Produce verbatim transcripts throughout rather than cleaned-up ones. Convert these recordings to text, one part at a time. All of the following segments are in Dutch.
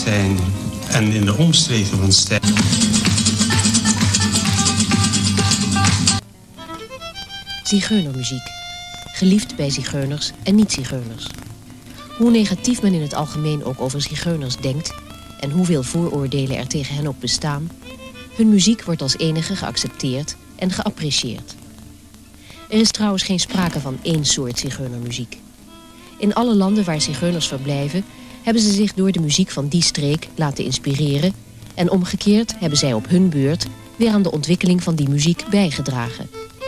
Stijn en in de omstreken van Stijn. Zigeunermuziek. Geliefd bij zigeuners en niet-zigeuners. Hoe negatief men in het algemeen ook over zigeuners denkt en hoeveel vooroordelen er tegen hen ook bestaan, hun muziek wordt als enige geaccepteerd en geapprecieerd. Er is trouwens geen sprake van één soort zigeunermuziek. In alle landen waar zigeuners verblijven, hebben ze zich door de muziek van die streek laten inspireren en omgekeerd hebben zij op hun beurt weer aan de ontwikkeling van die muziek bijgedragen.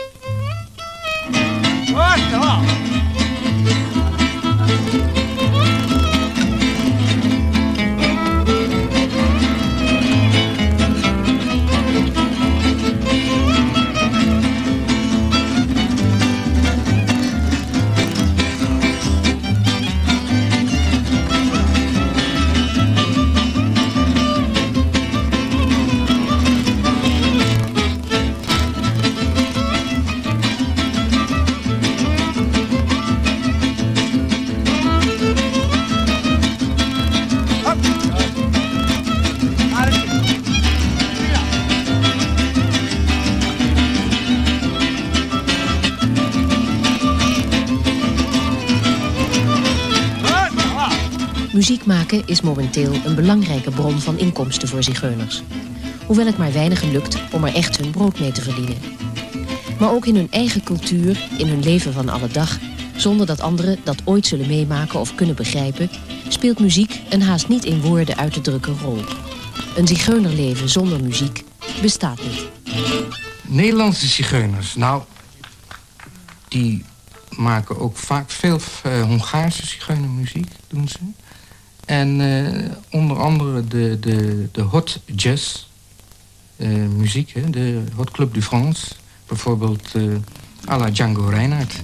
Muziek maken is momenteel een belangrijke bron van inkomsten voor zigeuners. Hoewel het maar weinigen lukt om er echt hun brood mee te verdienen. Maar ook in hun eigen cultuur, in hun leven van alle dag, zonder dat anderen dat ooit zullen meemaken of kunnen begrijpen, speelt muziek een haast niet in woorden uit te drukken rol. Een zigeunerleven zonder muziek bestaat niet. Nederlandse zigeuners, nou, die maken ook vaak veel uh, Hongaarse zigeunermuziek, doen ze. En uh, onder andere de, de, de hot jazz uh, muziek, hè, de Hot Club de France. Bijvoorbeeld uh, à la Django Reinhardt.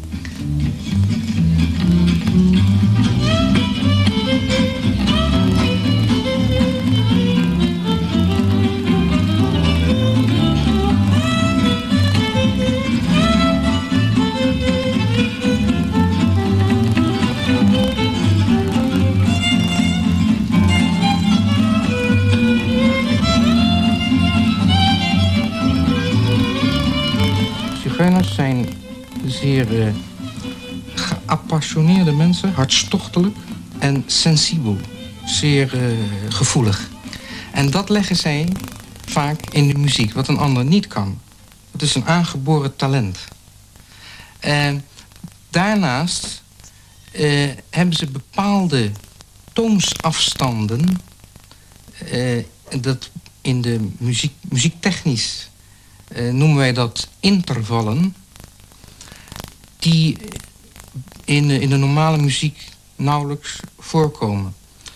Zigeuners zijn zeer uh, geappassioneerde mensen, hartstochtelijk en sensibel, zeer uh, gevoelig. En dat leggen zij vaak in de muziek, wat een ander niet kan. Het is een aangeboren talent. Uh, daarnaast uh, hebben ze bepaalde toonsafstanden, uh, dat in de muziek, muziektechnisch Uh, noemen wij dat intervallen, die in, in de normale muziek nauwelijks voorkomen.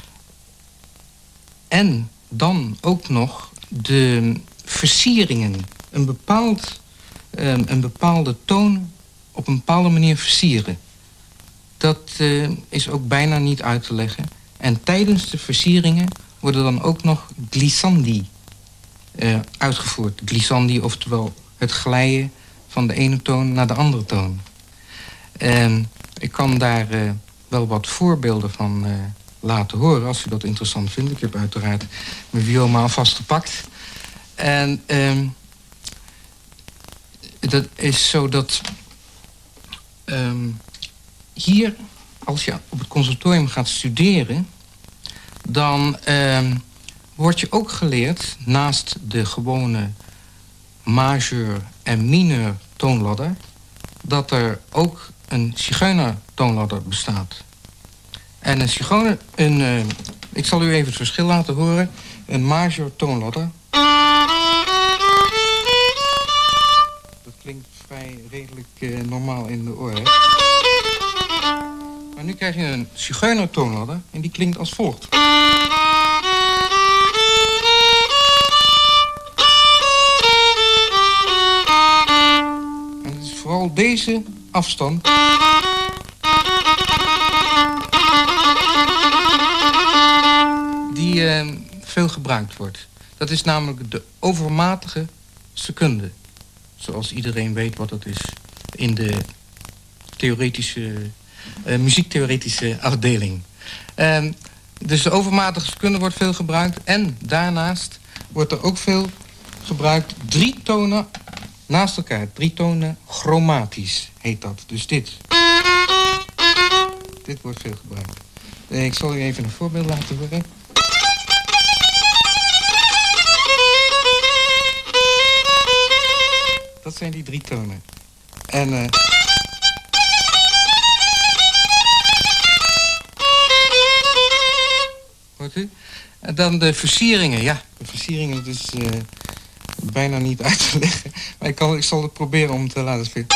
En dan ook nog de versieringen, een, bepaald, uh, een bepaalde toon op een bepaalde manier versieren. Dat uh, is ook bijna niet uit te leggen. En tijdens de versieringen worden dan ook nog glissandi Uh, uitgevoerd. Glissandi, oftewel het glijden van de ene toon naar de andere toon. Uh, ik kan daar uh, wel wat voorbeelden van uh, laten horen, als u dat interessant vindt. Ik heb uiteraard mijn viool maar alvast gepakt. En uh, dat is zo dat uh, hier, als je op het conservatorium gaat studeren, dan Uh, wordt je ook geleerd, naast de gewone majeur en mineur toonladder, dat er ook een zigeuner toonladder bestaat. En een zigeuner, een, uh, ik zal u even het verschil laten horen, een majeur toonladder. Dat klinkt vrij redelijk uh, normaal in de oren. Maar nu krijg je een zigeuner toonladder en die klinkt als volgt. Vooral deze afstand die uh, veel gebruikt wordt. Dat is namelijk de overmatige secunde. Zoals iedereen weet wat dat is in de theoretische, uh, muziektheoretische afdeling. Uh, Dus de overmatige seconde wordt veel gebruikt. En daarnaast wordt er ook veel gebruikt drie tonen naast elkaar. Drie tonen chromatisch heet dat. Dus dit. Dit wordt veel gebruikt. Ik zal u even een voorbeeld laten horen. Dat zijn die drie tonen. En... Uh... Hoort u? En dan de versieringen. Ja, de versieringen, dat is uh, bijna niet uit te leggen. Maar ik, kan, ik zal het proberen om te laten spelen.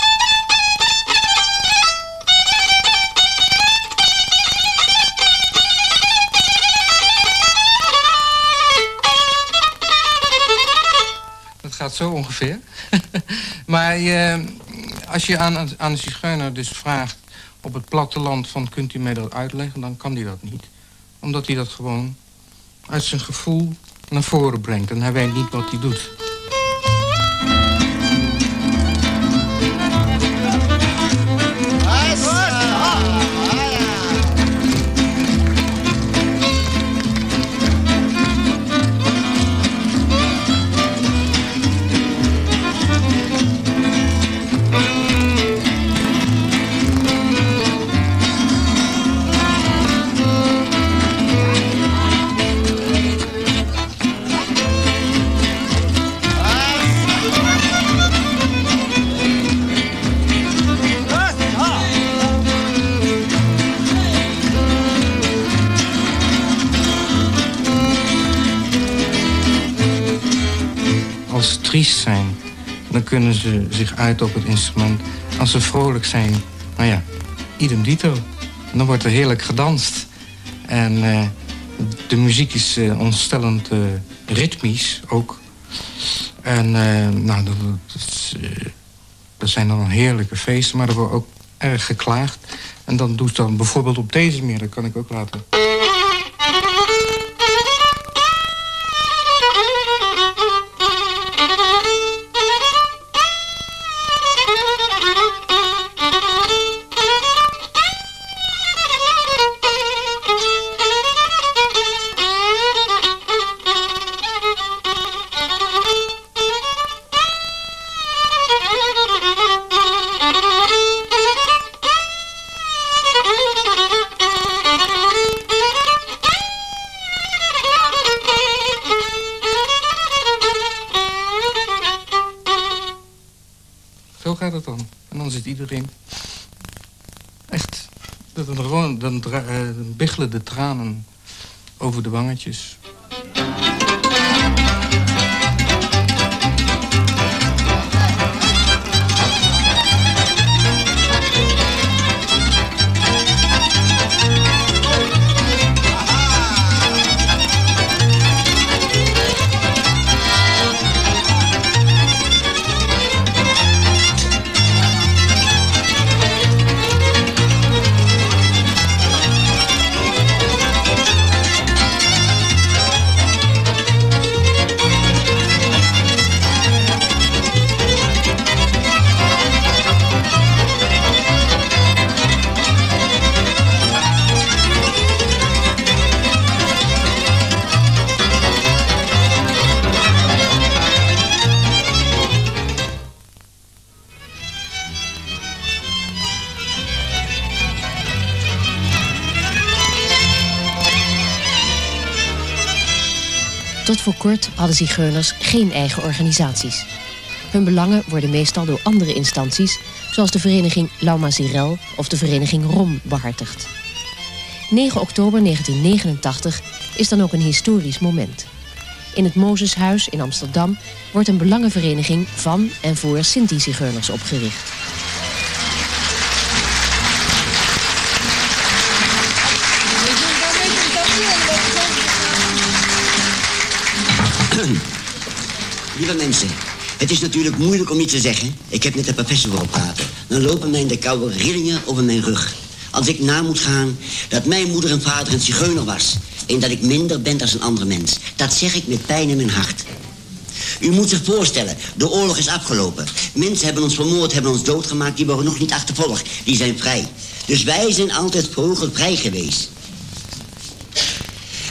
Dat gaat zo ongeveer. Maar uh, als je aan, aan de zigeuner dus vraagt op het platteland van kunt u mij dat uitleggen, dan kan hij dat niet. Omdat hij dat gewoon uit zijn gevoel naar voren brengt. En hij weet niet wat hij doet. Als ze triest zijn, dan kunnen ze zich uiten op het instrument. Als ze vrolijk zijn, nou ja, idem dito. Dan wordt er heerlijk gedanst. En uh, de muziek is uh, ontstellend uh, ritmisch ook. En uh, nou, dat, dat, is, uh, dat zijn dan heerlijke feesten, maar er wordt ook erg geklaagd. En dan doet dan bijvoorbeeld op deze manier, dat kan ik ook laten. Zo gaat het dan. En dan zit iedereen echt... Dan, dan, dan, dan biggelen de tranen over de wangetjes. Tot voor kort hadden zigeuners geen eigen organisaties. Hun belangen worden meestal door andere instanties, zoals de vereniging Lauma Sirel of de vereniging Rom, behartigd. negen oktober negentien negenentachtig is dan ook een historisch moment. In het Mozeshuis in Amsterdam wordt een belangenvereniging van en voor Sinti-zigeuners opgericht. Lieve mensen, het is natuurlijk moeilijk om iets te zeggen. Ik heb met de professor voorop praten. Dan lopen mij de koude rillingen over mijn rug. Als ik na moet gaan dat mijn moeder en vader een zigeuner was. En dat ik minder ben dan een andere mens. Dat zeg ik met pijn in mijn hart. U moet zich voorstellen, de oorlog is afgelopen. Mensen hebben ons vermoord, hebben ons doodgemaakt. Die worden nog niet achtervolgd. Die zijn vrij. Dus wij zijn altijd vogelvrij geweest.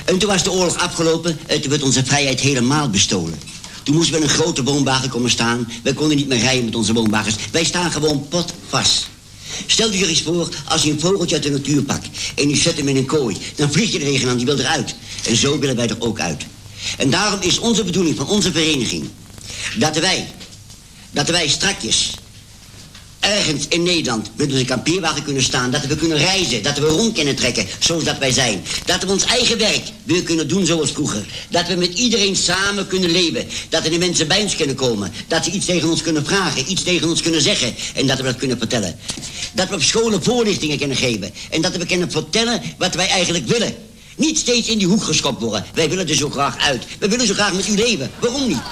En toen was de oorlog afgelopen en toen werd onze vrijheid helemaal bestolen. Toen moesten we een grote woonwagen komen staan. Wij konden niet meer rijden met onze woonwagens. Wij staan gewoon potvast. Stel je eens voor, als je een vogeltje uit de natuur pakt en je zet hem in een kooi, dan vliegt je er tegenaan, die wil eruit. En zo willen wij er ook uit. En daarom is onze bedoeling van onze vereniging dat wij, dat wij strakjes ergens in Nederland met onze kampeerwagen kunnen staan, dat we kunnen reizen, dat we rond kunnen trekken zoals dat wij zijn. Dat we ons eigen werk weer kunnen doen zoals vroeger. Dat we met iedereen samen kunnen leven. Dat er de mensen bij ons kunnen komen. Dat ze iets tegen ons kunnen vragen, iets tegen ons kunnen zeggen en dat we dat kunnen vertellen. Dat we op scholen voorlichtingen kunnen geven en dat we kunnen vertellen wat wij eigenlijk willen. Niet steeds in die hoek geschopt worden. Wij willen er zo graag uit. We willen zo graag met u leven. Waarom niet?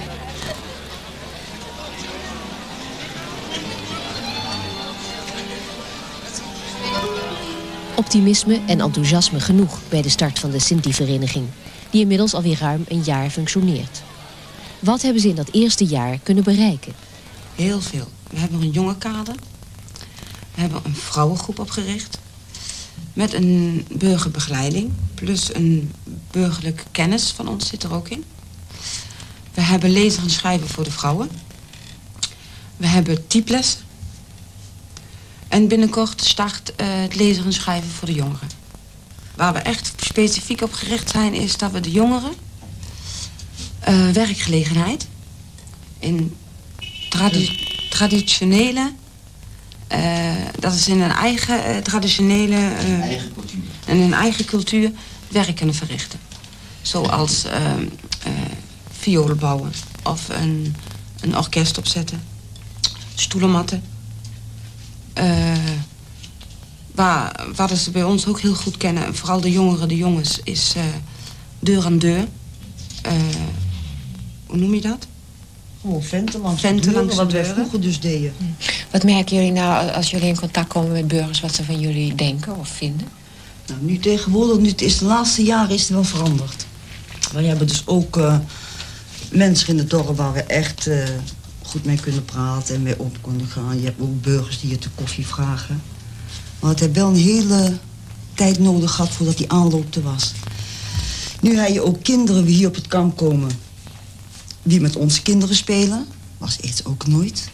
Optimisme en enthousiasme genoeg bij de start van de Sinti-vereniging, die inmiddels alweer ruim een jaar functioneert. Wat hebben ze in dat eerste jaar kunnen bereiken? Heel veel. We hebben een jongerenkader. We hebben een vrouwengroep opgericht. Met een burgerbegeleiding. Plus een burgerlijke kennis van ons zit er ook in. We hebben lezen en schrijven voor de vrouwen. We hebben typelessen. En binnenkort start uh, het lezen en schrijven voor de jongeren. Waar we echt specifiek op gericht zijn is dat we de jongeren uh, werkgelegenheid in tradi traditionele, uh, dat is in een eigen uh, traditionele uh, eigen cultuur. en een eigen cultuur werk kunnen verrichten. Zoals uh, uh, violen bouwen of een, een orkest opzetten, stoelenmatten. Uh, waar, waar ze bij ons ook heel goed kennen, en vooral de jongeren, de jongens, is uh, deur aan deur. Uh, hoe noem je dat? Oh, venten langs Venten de deuren, langs de wat wij deuren. vroeger dus deden. Wat merken jullie nou als jullie in contact komen met burgers, wat ze van jullie denken of vinden? Nou, nu tegenwoordig, nu het is de laatste jaren is het wel veranderd. Wij hebben dus ook uh, mensen in het dorp waar we echt uh, goed mee kunnen praten en mee op kunnen gaan. Je hebt ook burgers die je te koffie vragen. Maar het heeft wel een hele tijd nodig gehad voordat die aanloop er was. Nu heb je ook kinderen die hier op het kamp komen, die met onze kinderen spelen. Was iets ook nooit.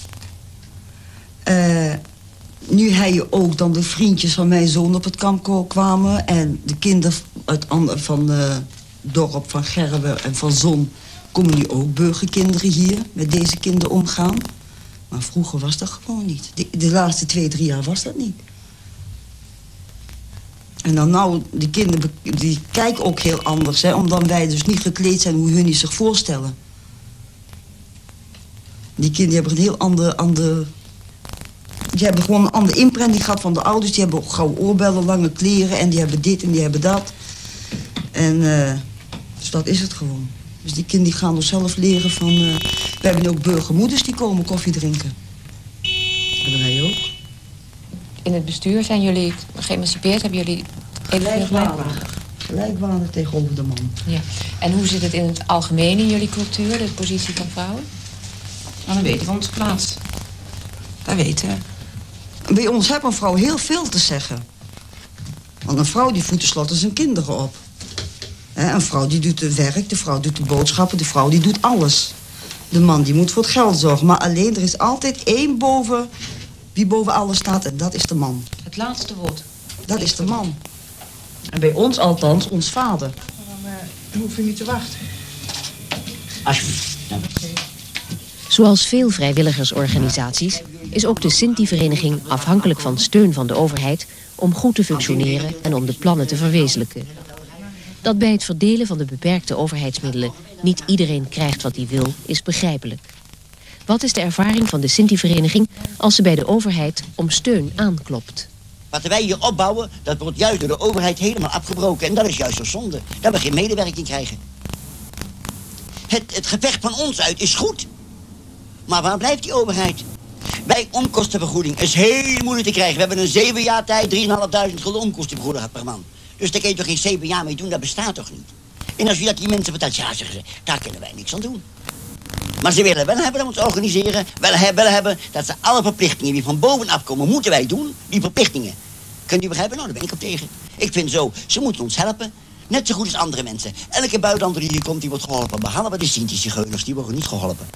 Uh, nu heb je ook dan de vriendjes van mijn zoon op het kamp kwamen. En de kinderen uit ander, van het dorp van Gerwe en van Zon komen nu ook burgerkinderen hier met deze kinderen omgaan. Maar vroeger was dat gewoon niet. De, de laatste twee, drie jaar was dat niet. En dan nou, die kinderen die kijken ook heel anders, hè, omdat wij dus niet gekleed zijn hoe hun die zich voorstellen. Die kinderen hebben een heel ander, ander, die hebben gewoon een andere imprinting gehad van de ouders. Die hebben ook gouden oorbellen, lange kleren en die hebben dit en die hebben dat. En uh, dus dat is het gewoon. Dus die kinderen die gaan dus zelf leren van... Uh, we hebben ook burgermoeders die komen koffie drinken. Dat hebben wij ook. In het bestuur zijn jullie geëmancipeerd, hebben jullie evenveel gelijkwaardig? Gelijkwaardig tegenover de man. Ja. En hoe zit het in het algemeen in jullie cultuur, de positie van vrouwen? Nou, dan weten we onze plaats. Dat weten we. Bij ons heeft een vrouw heel veel te zeggen. Want een vrouw die voedt tenslotte zijn kinderen op. He, een vrouw die doet het werk, de vrouw doet de boodschappen, de vrouw die doet alles. De man die moet voor het geld zorgen. Maar alleen, er is altijd één boven, wie boven alles staat en dat is de man. Het laatste woord. Dat is de man. En bij ons althans, ons vader. Dan uh, hoef je niet te wachten. Alsjeblieft. Nou. Zoals veel vrijwilligersorganisaties is ook de Sinti-vereniging afhankelijk van steun van de overheid om goed te functioneren en om de plannen te verwezenlijken. Dat bij het verdelen van de beperkte overheidsmiddelen niet iedereen krijgt wat hij wil, is begrijpelijk. Wat is de ervaring van de Sinti-vereniging als ze bij de overheid om steun aanklopt? Wat wij hier opbouwen, dat wordt juist door de overheid helemaal afgebroken. En dat is juist een zonde, dat we geen medewerking krijgen. Het, het gevecht van ons uit is goed. Maar waar blijft die overheid? Bij onkostenvergoeding is heel moeilijk te krijgen. We hebben een zeven jaar tijd drieduizend gulden onkostenvergoeding gehad per man. Dus daar kun je toch geen zeven jaar mee doen, dat bestaat toch niet? En als je dat die mensen vertelt, ja, zeggen ze, daar kunnen wij niks aan doen. Maar ze willen wel hebben dat we ons organiseren, wel hebben, wel hebben dat ze alle verplichtingen die van bovenaf komen, moeten wij doen, die verplichtingen. Kunt u begrijpen? Nou, daar ben ik op tegen. Ik vind zo, ze moeten ons helpen. Net zo goed als andere mensen. Elke buitenlander die hier komt, die wordt geholpen. Behalve de Sinti-zigeuners, die worden niet geholpen.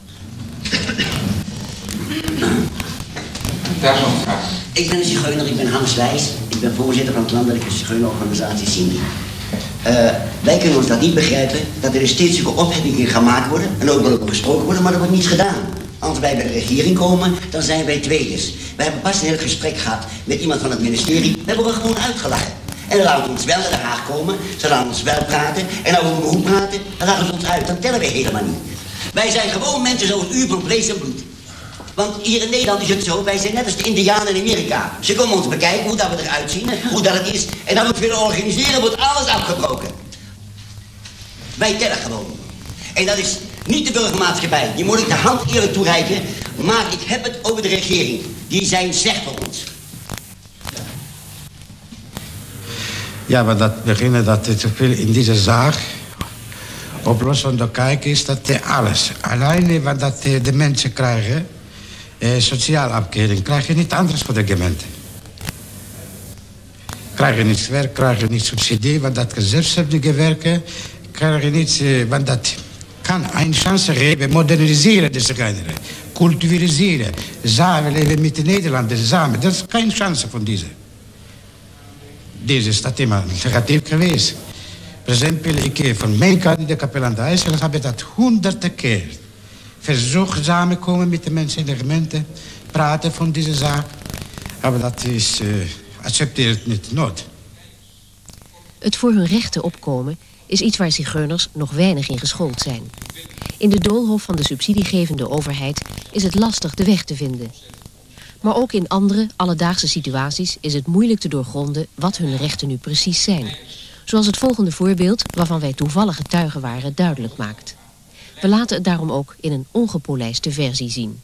Daar is nog een vraag. Ik ben een zigeuner, ik ben Hans Wijs. Ik ben voorzitter van het landelijke zigeunerorganisatie Sinti. Uh, wij kunnen ons dat niet begrijpen, dat er steeds zulke opheffingen gemaakt worden. En ook wel over gesproken worden, maar er wordt niets gedaan. Als wij bij de regering komen, dan zijn wij tweeders. We hebben pas een heel gesprek gehad met iemand van het ministerie. We hebben we gewoon uitgelachen. En dan laten we ons wel naar Den Haag komen. Ze laten ons wel praten. En als we beroep praten, dan laten ze ons uit. Dan tellen we helemaal niet. Wij zijn gewoon mensen zoals u van vlees en bloed. Want hier in Nederland is het zo, wij zijn net als de Indianen in Amerika. Ze komen ons bekijken hoe dat we eruit zien, hoe dat het is. En dan we het willen organiseren, wordt alles afgebroken. Wij tellen gewoon. En dat is niet de burgermaatschappij. Die moet ik de hand eerlijk toereiken. Maar ik heb het over de regering. Die zijn slecht voor ons. Ja, maar dat beginnen dat te veel in deze zaak oplossen door kijken is dat alles. Alleen wat dat de mensen krijgen, eh, sociale afkering, krijg je niet anders voor de gemeente. Krijg je niet werk, krijg je niet subsidie, want dat je zelfs hebt gewerkt, krijg je niet, eh, want dat kan een kans geven, moderniseren de Zigeuner, culturiseren, samenleven met de Nederlanders samen. Dat is geen kans van deze. Deze is dat immer negatief geweest. Per esempio, ik van mijn kant, de kapelaan de IJssel, heb ik dat honderden keer verzocht samenkomen met de mensen in de gemeente, praten van deze zaak. Maar dat is, uh, accepteert niet nooit. Het voor hun rechten opkomen is iets waar zigeuners nog weinig in geschoold zijn. In de doolhof van de subsidiegevende overheid is het lastig de weg te vinden. Maar ook in andere, alledaagse situaties is het moeilijk te doorgronden wat hun rechten nu precies zijn. Zoals het volgende voorbeeld, waarvan wij toevallig getuigen waren, duidelijk maakt. We laten het daarom ook in een ongepolijste versie zien.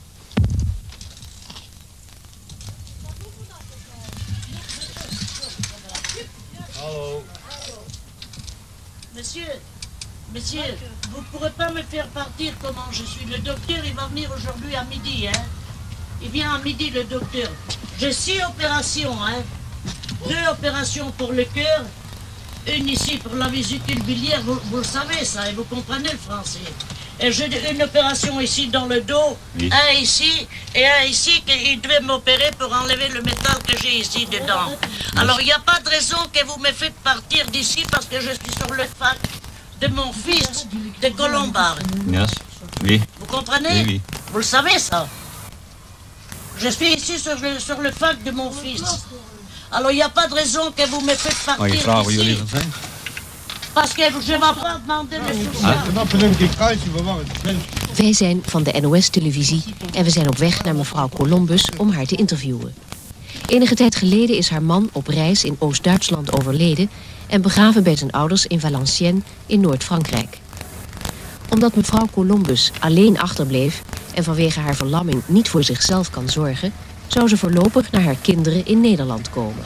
Hallo. Monsieur, monsieur, vous pourrez pas me faire partir comment je suis. Le docteur, il va venir aujourd'hui à midi, hein. Il vient à midi, le docteur. J'ai six opérations, hein. Deux opérations pour le cœur, une ici pour la vésicule biliaire, vous, vous le savez ça, et vous comprenez le français. Et j'ai une opération ici dans le dos, oui. Un ici, et un ici, qu'il devait m'opérer pour enlever le métal que j'ai ici dedans. Alors il n'y a pas de raison que vous me faites partir d'ici parce que je suis sur le fac de mon fils de Colombard. Yes. Oui. Vous comprenez? Oui, oui. Vous le savez ça. Je suis ici sur le, sur le fac de mon fils. Alors il n'y a pas de raison que vous me faites partir Mag ik vragen waar jullie ici. van zijn? Parce que je ne vais pas demander le soutien. Wij zijn van de N O S-televisie en we zijn op weg naar mevrouw Columbus om haar te interviewen. Enige tijd geleden is haar man op reis in Oost-Duitsland overleden en begraven bij zijn ouders in Valenciennes in Noord-Frankrijk. Omdat mevrouw Columbus alleen achterbleef en vanwege haar verlamming niet voor zichzelf kan zorgen, zou ze voorlopig naar haar kinderen in Nederland komen.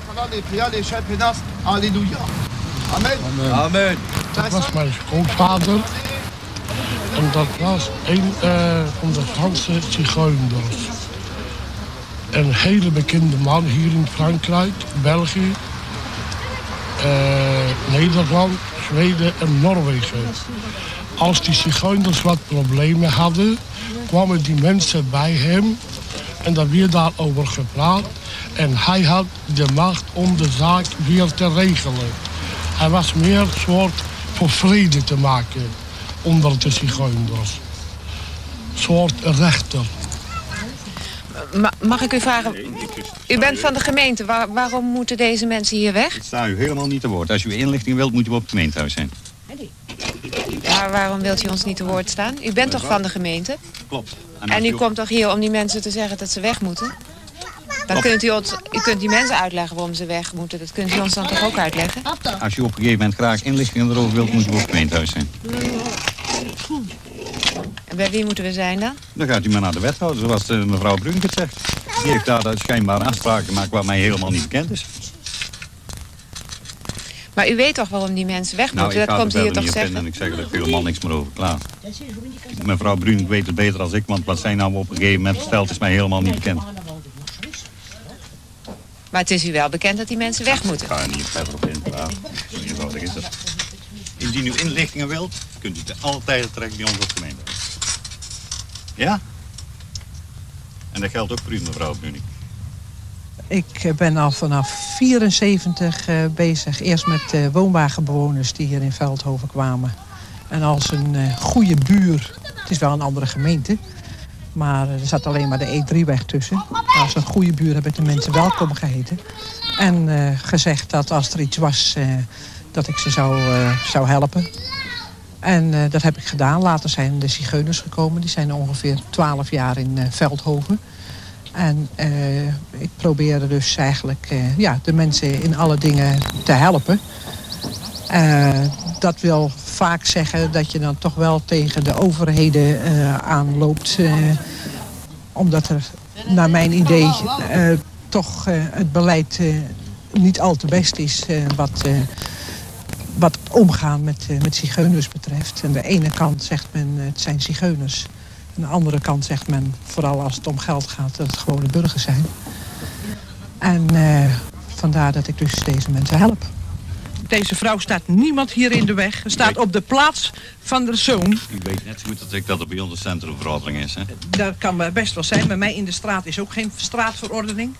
Amen. Amen. Dat was mijn grootvader. En dat was een uh, van de Franse zigeuners. Een hele bekende man hier in Frankrijk, België, uh, Nederland, Zweden en Noorwegen. Als die zigeuners wat problemen hadden, kwamen die mensen bij hem en daar werd daarover gepraat. En hij had de macht om de zaak weer te regelen. Hij was meer een soort voor vrede te maken onder de zigeuners. Een soort rechter. Ma mag ik u vragen, u bent van de gemeente, Waar, waarom moeten deze mensen hier weg? Ik sta u helemaal niet te woord. Als u inlichting wilt, moet u op het gemeentehuis zijn. Maar waarom wilt u ons niet te woord staan? U bent toch van de gemeente? Klopt. En, en u ook... komt toch hier om die mensen te zeggen dat ze weg moeten? Dan kunt u, ons, u kunt die mensen uitleggen waarom ze weg moeten. Dat kunt u ons dan toch ook uitleggen? Als u op een gegeven moment graag inlichtingen erover wilt, moet u op het gemeentehuis zijn. En bij wie moeten we zijn dan? Dan gaat u maar naar de wethouder, zoals de mevrouw Brunk het zegt. Die heeft daar schijnbaar afspraken gemaakt waar mij helemaal niet bekend is. Maar u weet toch waarom die mensen weg moeten? Nou, dat komt hier toch zeggen? En ik zeg er helemaal niks meer over klaar. Mevrouw Brunk weet het beter dan ik, want wat zij nou op een gegeven moment vertelt is mij helemaal niet bekend. Maar het is u wel bekend dat die mensen weg moeten. Ik ga er niet verder op in. Ja, zo eenvoudig is het. Indien u inlichtingen wilt, kunt u te alle tijden trekken bij ons op gemeente. Ja? En dat geldt ook voor u, mevrouw Bruning. Ik ben al vanaf vierenzeventig uh, bezig. Eerst met uh, woonwagenbewoners die hier in Veldhoven kwamen. En als een uh, goede buur, het is wel een andere gemeente, maar er zat alleen maar de E drie weg tussen. Als een goede buur heb ik de mensen welkom geheten. En uh, gezegd dat als er iets was, uh, dat ik ze zou, uh, zou helpen. En uh, dat heb ik gedaan. Later zijn de zigeuners gekomen. Die zijn ongeveer twaalf jaar in uh, Veldhoven. En uh, ik probeerde dus eigenlijk uh, ja, de mensen in alle dingen te helpen. Uh, dat wil vaak zeggen dat je dan toch wel tegen de overheden uh, aanloopt. Uh, omdat er, naar mijn idee, uh, toch uh, het beleid uh, niet al te best is uh, wat, uh, wat het omgaan met, uh, met zigeuners betreft. Aan de ene kant zegt men uh, het zijn zigeuners. Aan de andere kant zegt men, vooral als het om geld gaat, dat het gewone burgers zijn. En uh, vandaar dat ik dus deze mensen help. Deze vrouw staat niemand hier in de weg. Ze staat op de plaats van de zoon. U weet net zo goed dat ik dat er bij ons een centrumverordening is, hè? Dat kan best wel zijn. Bij mij in de straat is ook geen straatverordening.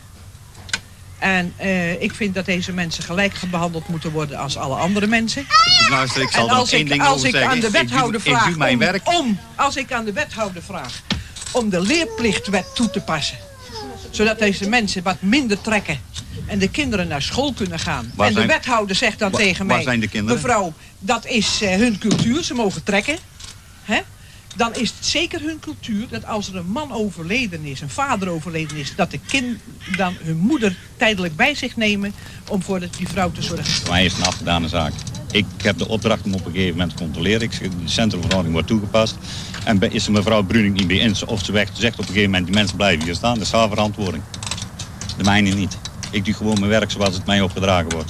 En uh, ik vind dat deze mensen gelijk behandeld moeten worden als alle andere mensen. Luister, ik zal en als er één ik, ding als over ik zeggen. aan de wethouder ik doe, vraag ik doe mijn om, werk. om, als ik aan de wethouder vraag om de leerplichtwet toe te passen, zodat deze mensen wat minder trekken en de kinderen naar school kunnen gaan. Waar en de zijn, wethouder zegt dan waar, tegen waar mij, zijn de kinderen? mevrouw, dat is uh, hun cultuur, ze mogen trekken. Hè? Dan is het zeker hun cultuur dat als er een man overleden is, een vader overleden is, dat de kind dan hun moeder tijdelijk bij zich nemen om voor die vrouw te zorgen. Voor mij is het een afgedane zaak. Ik heb de opdracht om op een gegeven moment te controleren. Ik zeg, de centrumverordening wordt toegepast. En is er mevrouw Bruning niet bij in of ze weg, zegt op een gegeven moment die mensen blijven hier staan. Dat is haar verantwoording. De mijne niet. Ik doe gewoon mijn werk zoals het mij opgedragen wordt.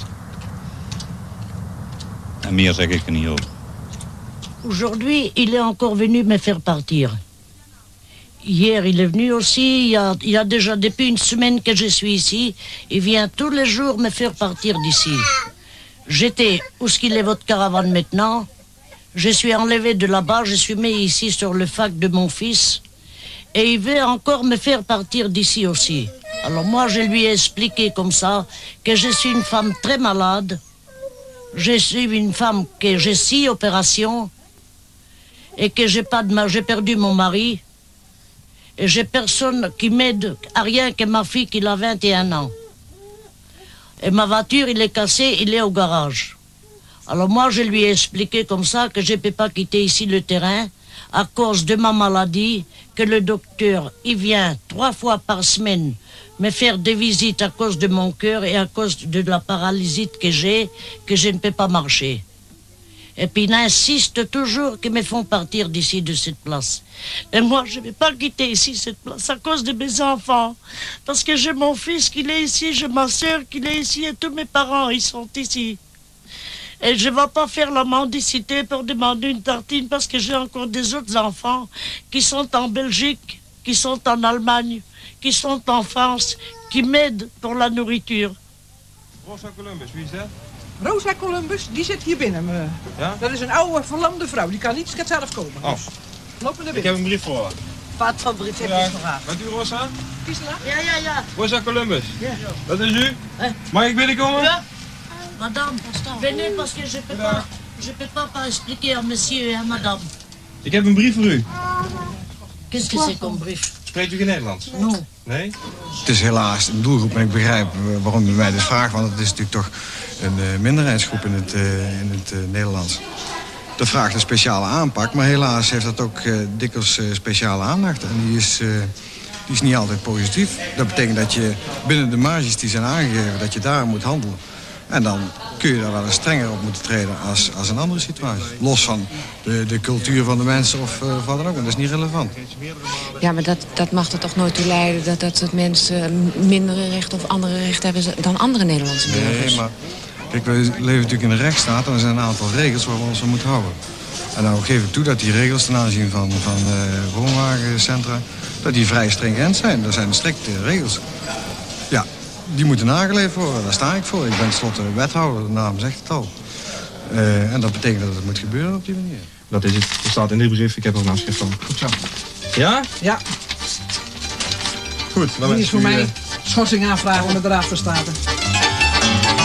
En meer zeg ik er niet over. Aujourd'hui, il est encore venu me faire partir. Hier, il est venu aussi, il y a, il y a déjà depuis une semaine que je suis ici. Il vient tous les jours me faire partir d'ici. J'étais, où est-ce qu'il est votre caravane maintenant? Je suis enlevé de là-bas, je suis mis ici sur le fac de mon fils. Et il veut encore me faire partir d'ici aussi. Alors moi, je lui ai expliqué comme ça que je suis une femme très malade. Je suis une femme que j'ai six opérations. Et que j'ai pas de ma... j'ai perdu mon mari. Et j'ai personne qui m'aide à rien que ma fille qui a vingt et un ans. Et ma voiture, il est cassée, il est au garage. Alors moi, je lui ai expliqué comme ça que je ne peux pas quitter ici le terrain à cause de ma maladie, que le docteur, il vient trois fois par semaine me faire des visites à cause de mon cœur et à cause de la paralysie que j'ai, que je ne peux pas marcher. Et puis il insiste toujours qu'ils me font partir d'ici, de cette place. Et moi, je ne vais pas quitter ici cette place à cause de mes enfants. Parce que j'ai mon fils qui est ici, j'ai ma soeur qui est ici et tous mes parents, ils sont ici. Et je ne vais pas faire la mendicité pour demander une tartine parce que j'ai encore des autres enfants qui sont en Belgique, qui sont en Allemagne, qui sont en France, qui m'aident pour la nourriture. Rosa Columbus, wie is dat? Rosa Columbus, die zit hier binnen. Me. Ja? Dat is een oude, verlamde vrouw. Die kan niet zelf komen. Oh. Dus loop naar binnen. Ik heb een brief voor haar. Wat voor brief heb je voor haar? Bent u Rosa? Gisela? Ja, ja, ja. Rosa Columbus? Ja. Dat is u? Eh. Mag ik binnenkomen? Ja. Madame, venez parce que je peux pas, je peux pas, pas expliquer à monsieur et à madame. Ik heb een brief voor u. Qu'est-ce que c'est comme brief? Spreekt u geen Nederlands? Non. Nee? Het is helaas een doelgroep en ik begrijp waarom u mij dit vraagt, want het is natuurlijk toch een uh, minderheidsgroep in het, uh, in het uh, Nederlands. Dat vraagt een speciale aanpak, maar helaas heeft dat ook uh, dikwijls uh, speciale aandacht. En die is, uh, die is niet altijd positief. Dat betekent dat je binnen de marges die zijn aangegeven, dat je daar moet handelen. En dan kun je daar wel eens strenger op moeten treden als, als een andere situatie. Los van de, de cultuur van de mensen of uh, wat dan ook, maar dat is niet relevant. Ja, maar dat, dat mag er toch nooit toe leiden dat, dat soort mensen mindere rechten of andere rechten hebben dan andere Nederlandse burgers? Nee, maar kijk, wij leven natuurlijk in een rechtsstaat en er zijn een aantal regels waar we ons aan moeten houden. En nou geef ik toe dat die regels ten aanzien van, van uh, woonwagencentra, dat die vrij stringent zijn. Dat zijn strikte regels. Ja, die moeten nageleefd worden. Daar sta ik voor. Ik ben tenslotte wethouder, de naam zegt het al. Uh, en dat betekent dat het moet gebeuren op die manier. Dat is het. Er staat in dit brief, ik heb er een afschrift van. Goed zo. Ja? Ja. Goed. Hier is voor mij schorsing aanvragen met de Raad van State.